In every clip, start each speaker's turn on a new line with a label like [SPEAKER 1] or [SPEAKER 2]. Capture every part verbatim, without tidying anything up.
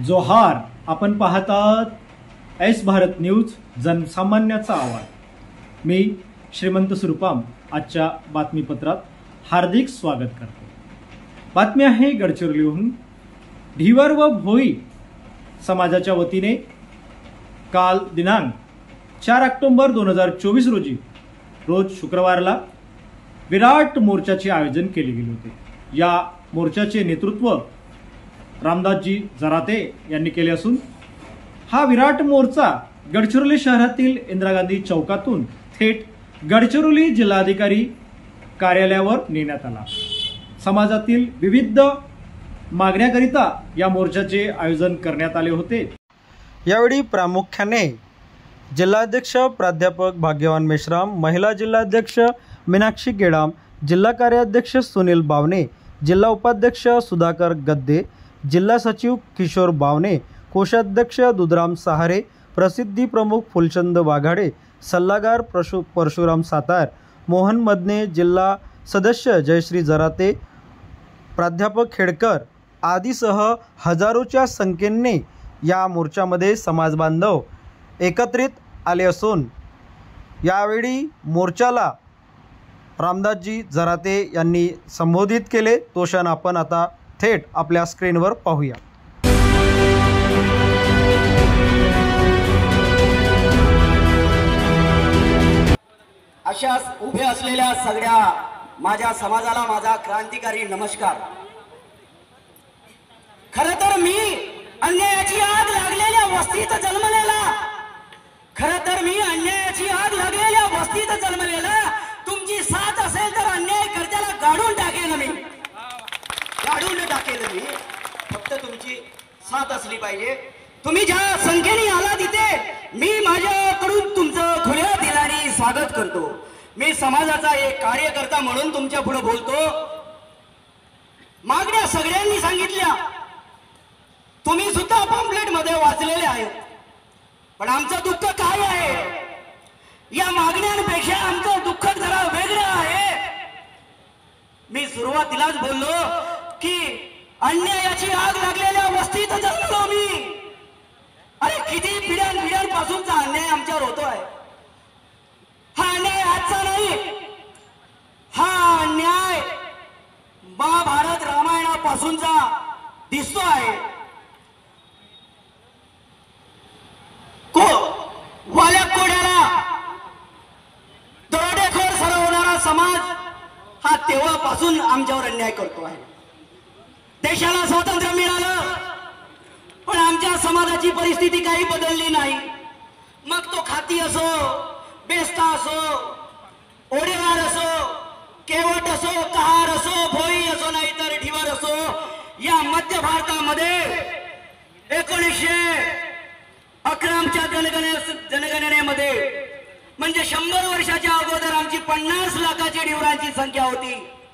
[SPEAKER 1] जोहार. आपण पाहतात एस भारत न्यूज, जनसामान्याचा आवाज. मी श्रीमंत सुरपाम आजच्या बातमीपत्रात हार्दिक स्वागत करतो. बातमी आहे गडचिरोलीहून. ढिवर व भोई समाजाच्या वतीने काल दिनांक चार ऑक्टोबर दोन हजार चोवीस रोजी रोज शुक्रवारला विराट मोर्चाचे आयोजन केले गेले होते. या मोर्चाचे नेतृत्व रामदासजी जराते यांनी केले असून हा विराट मोर्चा गडचिरोली शहरातील इंदिरा गांधी चौकातून थेट गडचिरोली जिल्हाधिकारी कार्यालयावर नेण्यात आला. समाजातील विविध मागण्याकरिता या मोर्चाचे आयोजन करण्यात आले होते. यावेळी प्रामुख्याने जिल्हाध्यक्ष प्राध्यापक भाग्यवान मेश्राम, महिला जिल्हाध्यक्ष मीनाक्षी गेडाम, जिल्हा कार्याध्यक्ष सुनील बावणे, जिल्हा उपाध्यक्ष सुधाकर गद्दे, जिल्हा सचिव किशोर बावणे, कोषाध्यक्ष दुधराम सहारे, प्रसिद्धी प्रमुख फुलचंद वाघाडे, सल्लागार परशु परशुराम सातार, मोहन मदने, जिल्हा सदस्य जयश्री जराते, प्राध्यापक खेडकर आदीसह हजारोच्या संख्येने या मोर्चामध्ये समाजबांधव एकत्रित आले असून यावेळी मोर्चाला रामदासजी जराते यांनी संबोधित केले. तो क्षण आपण आता थेट आपल्या स्क्रीनवर पाहूया.
[SPEAKER 2] अशा उभे असलेल्या सगळ्या माझ्या समाजाला माझा क्रांतिकारी नमस्कार. खरं तर मी अन्यायाची आग लागलेल्या वस्तीत जन्मलेला खरं तर मी अन्यायाची आग लागलेल्या वस्तीत जन्मलेला तुमची साथ असेल तर अन्याय कर्त्याला गाडून टाकेल मी गाडून टाकेल मी फक्त तुमची साथ असली पाहिजे. तुम्ही ज्या संख्येने आला तिथे मी माझ्याकडून तुमचं खुल्या दिलाने स्वागत करतो. मी समाजाचा एक कार्यकर्ता म्हणून तुमच्या पुढे बोलतो. मागण्या सगळ्यांनी सांगितल्या, तुम्ही सुद्धा पॅम्पलेट मध्ये वाचलेले आहेत. पण आमचं दुःख काय आहे, या मागण्यांपेक्षा आमचं दुःख जरा वेगळं आहे. मी सुरुवातीलाच बोललो की अन्यायाची आग लागलेल्या वस्तीत जन्मलो मी. अरे किती पिढ्यान पिढ्यांपासूनचा अन्याय आमच्यावर होतोय. हा अन्याय आजचा नाही, हा अन्याय महाभारत रामायणापासूनचा दिसतो आहे. को वाल्या कोड्याला दरोडेखोर सरवणारा समाज हा तेव्हापासून आमच्यावर अन्याय करतो आहे. देशाला स्वातंत्र्य मिळालं पण आमच्या समाजाची परिस्थिती काही बदलली नाही. मग तो खाती असो, बेस्ता असो, ओडेवार असो, केवट असो, कहार असो, भोई असो, नाहीतर ढिवर असो, या मध्य भारतामध्ये एकोणीसशे अकराच्या जनगणने जनगणनेमध्ये म्हणजे शंभर वर्षाच्या अगोदर आमची पन्नास लाखाची ढिवरांची संख्या होती.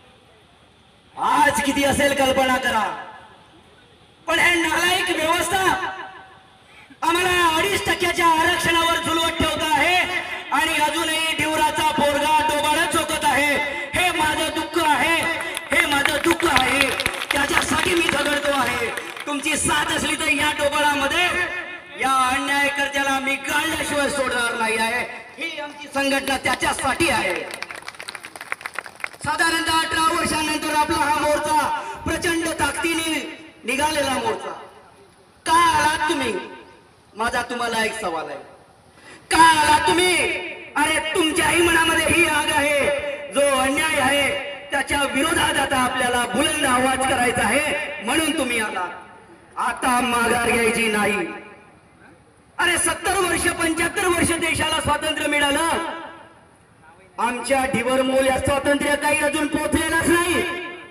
[SPEAKER 2] आज किती असेल कल्पना करा. पण हे नालायक व्यवस्था आम्हाला अडीच टक्क्याच्या आरक्षणावर झुलवत ठेवत आहे आणि अजूनही ढिवराचा पोरगा डोबाळा चोकत आहे. हे माझं दुःख आहे, हे माझं दुःख आहे. त्याच्यासाठी मी झगडतो आहे. तुमची साथ असली तर या डोबाळामध्ये या अन्यायकर्त्याला मी गाळल्याशिवाय सोडणार नाही आहे. ही आमची संघटना त्याच्यासाठी आहे. साधारणतः अठरा वर्षांनंतर आपला हा मोर्चा प्रचंड ताकदीने निघालेला मोर्चा. का आलात तुम्ही? माझा तुम्हाला एक सवाल आहे. का आलात तुम्ही? अरे तुमच्याही मनामध्ये ही आग आहे. जो अन्याय आहे त्याच्या विरोधात आता आपल्याला बुलंद आवाज करायचा आहे म्हणून तुम्ही आलात. आता माघार घ्यायची नाही. अरे सत्तर वर्ष पंच्याहत्तर वर्ष देशाला स्वातंत्र्य मिळालं. आमच्या ढिवर मोल या स्वातंत्र्य काही अजून पोहोचलेलाच नाही.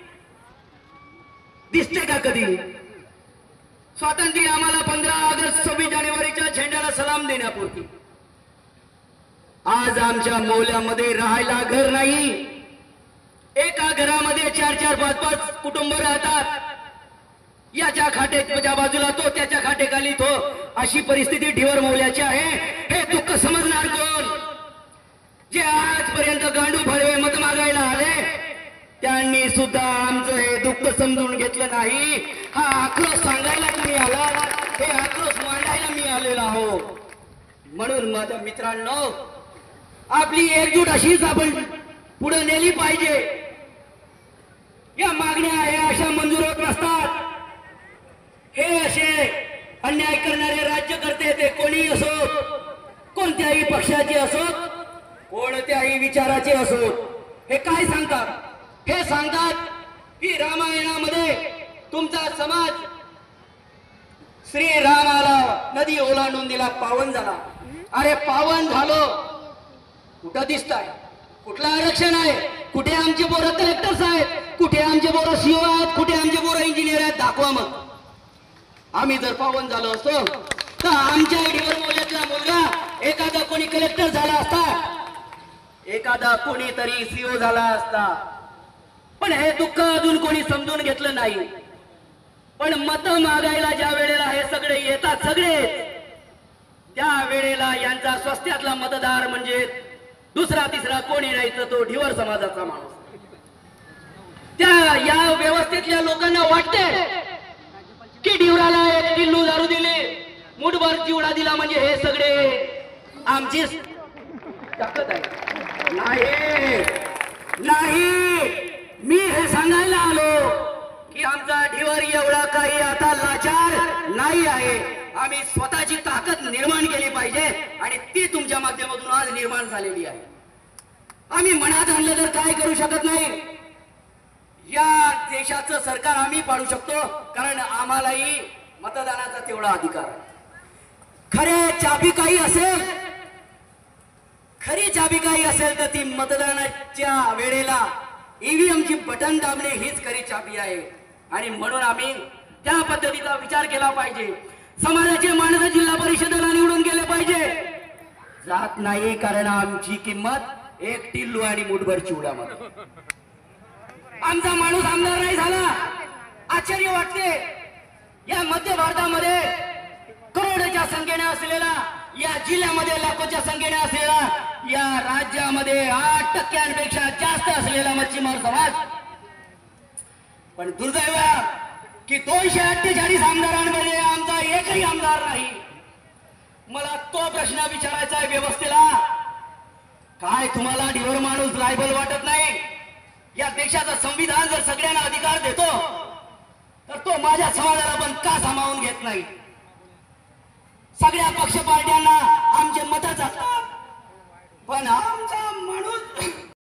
[SPEAKER 2] दिसते का कधी? स्वातंत्र्य आम्हाला पंधरा ऑगस्ट सव्वीस जानेवारीच्या झेंड्याला सलाम देण्यापुरती. आज आमच्या मोल्यामध्ये राहायला घर नाही. एका घरामध्ये चार चार पाच पाच कुटुंब राहतात. याच्या खाटेच्या बाजूला तो, त्याच्या खाटेखाली तो, अशी परिस्थिती ढिवर मौल्याची आहे. हे दुःख समजणार कोण? जे आजपर्यंत गांडू फळवे मत मागायला आले त्यांनी सुद्धा आमचं हे दुःख समजून घेतलं नाही. हा आक्रोश सांगायला तुम्ही आला, हे आक्रोश मांडायला मी आलेलो आहो. म्हणून माझ्या मित्रांनो, आपली एकजूट अशीच आपण पुढे नेली पाहिजे. या मागण्या हे अशा मंजूर होत नसतात. हे असे अन्याय करणारे राज्यकर्ते, ते कोणी असो, कोणत्याही पक्षाचे असो, कोणत्याही विचाराचे असो, हे काय सांगतात? हे सांगतात की रामायणामध्ये तुमचा समाज श्रीरामाला नदी ओलांडून दिला, पावन झाला. अरे पावन झालो कुठं दिसताय? कुठलं आरक्षण आहे? कुठे आमचे पोरं कलेक्टर्स आहेत? कुठे आमचे पोरं सीओ आहेत? कुठे आमचे पोरं इंजिनियर आहेत? दाखवा मग. आम्ही जर पावन झालो असतो तर आमच्या आयडीवर मोल्यातला मुलगा एखादा कोणी कलेक्टर झाला असता, एखादा कोणीतरी सीओ झाला असता. पण हे दुःख अजून कोणी समजून घेतलं नाही. पण मत मागायला ज्या वेळेला हे सगळे येतात, सगळे त्या वेळेला यांचा स्वस्त्यातला मतदार म्हणजे दुसरा तिसरा कोणी नाही तर तो ढिवर समाजाचा माणूस. त्या या व्यवस्थेतल्या लोकांना वाटते की ढिवराला एक किल्लू दारू दिली, मुठभर चिवडा दिला म्हणजे हे सगळे आमची ताकद आहे. नाही नाही, मी हे सांगायला आलो की आमचा ढिवर एवढा काही आता लाचार नाही आहे. आम्ही स्वतःची ताकद निर्माण केली पाहिजे आणि ती तुमच्या माध्यमातून आज निर्माण झालेली आहे. आम्ही मनात आणलं तर काय करू शकत नाही. या देशाचं सरकार आम्ही पाडू शकतो, कारण आम्हालाही मतदानाचा तेवढा अधिकार आहे. खरे चाबी काही असेल, खरी चाबी काही असेल तर ती मतदानाच्या वेळेला ईव्हीएमची बटन दाबणे हीच खरी चाबी आहे. आणि म्हणून आम्ही त्या पद्धतीचा विचार केला पाहिजे. समाजाचे माणसं जिल्हा परिषदेला निवडून गेले पाहिजे. जात नाही, कारण आमची किंमत एक टिल्लू आणि मुठभर चिवड्यामध्ये. आमचा माणूस आमदार नाही झाला, आश्चर्य वाटते. या मध्य भारतामध्ये करोडोच्या संख्येने असलेला, या जिल्ह्यामध्ये लाखोच्या संख्येने असलेला, या राज्यामध्ये आठ टक्क्यांपेक्षा जास्त असलेला मच्छीमार समाज. पण दुर्दैव की दोनशे अठ्ठेचाळीस आमदारांमध्ये आमचा एकही आमदार नाही. मला तो प्रश्न विचारायचा आहे व्यवस्थेला, काय तुम्हाला ढिवर माणूस लायबल वाटत नाही? या देशाचं संविधान जर सगळ्यांना अधिकार देतो तर तो माझ्या समाजाला पण का सामावून घेत नाही? सगळ्या पक्ष पार्ट्यांना आमचे मत जातात, पण आमचा